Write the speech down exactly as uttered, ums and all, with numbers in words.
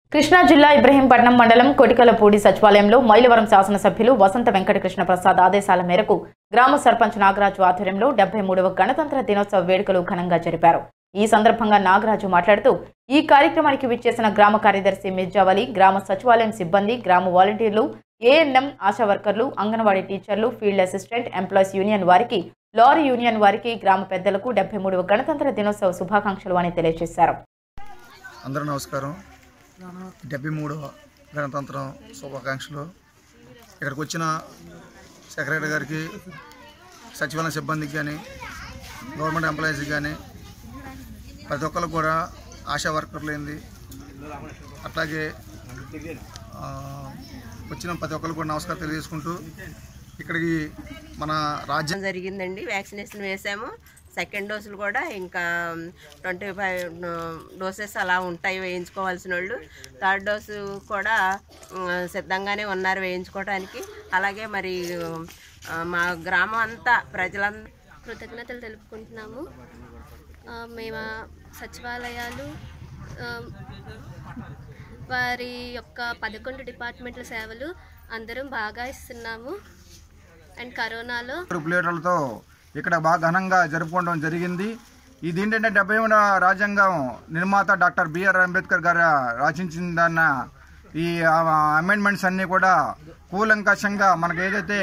కృష్ణా జిల్లా ఇబ్రహీంపట్నం మండలం కొటికలపూడి సచివాలయంలో మైలవరం శాసనసభ్యులు వసంత వెంకటకృష్ణ ప్రసాద్ ఆదేశాల మేరకు గ్రామ సర్పంచ్ నాగరాజు ఆధ్వర్యంలో డెబ్బై మూడవ గణతంత్ర దినోత్సవ వేడుకలు ఘనంగా జరిపారు. ఈ సందర్భంగా నాగరాజు మాట్లాడుతూ ఈ కార్యక్రమానికి విచ్చేసిన గ్రామ కార్యదర్శి మిర్జావలి, గ్రామ సచివాలయం సిబ్బంది, గ్రామ వాలంటీర్లు, ఏఎన్ఎం, ఆశా వర్కర్లు, అంగన్వాడీ టీచర్లు, ఫీల్డ్ అసిస్టెంట్, ఎంప్లాయీస్ యూనియన్ వారికి, లారీ యూనియన్ వారికి, గ్రామ పెద్దలకు డెబ్బై మూడవ గణతంత్ర దినోత్సవ శుభాకాంక్షలు అని తెలియజేశారు. అందరూ నమస్కారం. డెబ్బై మూడవ గణతంత్రం శుభాకాంక్షలు. ఇక్కడికి వచ్చిన సెక్రటరీ గారికి, సచివాలయ సిబ్బందికి కానీ, గవర్నమెంట్ ఎంప్లాయీస్కి కానీ, ప్రతి ఒక్కరికి కూడా, ఆశా వర్కర్లు ఏంది, అట్లాగే వచ్చిన ప్రతి ఒక్కరికి కూడా నమస్కారం తెలియజేసుకుంటూ ఇక్కడికి మన రాజ్యం జరిగిందండి. వ్యాక్సినేషన్ వేసాము. సెకండ్ డోసులు కూడా ఇంకా ట్వంటీ ఫైవ్ డోసెస్ అలా ఉంటాయి వేయించుకోవాల్సిన వాళ్ళు. థర్డ్ డోసు కూడా సిద్ధంగానే ఉన్నారు వేయించుకోవడానికి. అలాగే మరి మా గ్రామం అంతా ప్రజలంతా కృతజ్ఞతలు తెలుపుకుంటున్నాము. మేము సచివాలయాలు వారి యొక్క పదకొండు డిపార్ట్మెంట్ల సేవలు అందరం బాగా ఇస్తున్నాము. అండ్ కరోనాలో ప్లేట్లతో ఇక్కడ బాగా ఘనంగా జరుపుకోవడం జరిగింది. ఇది ఏంటంటే డెబ్బై రాజ్యాంగం నిర్మాత డాక్టర్ బిఆర్ అంబేద్కర్ గారు రచించిందన్న ఈ అమెండ్మెంట్స్ అన్నీ కూడా కూలంకషంగా మనకు ఏదైతే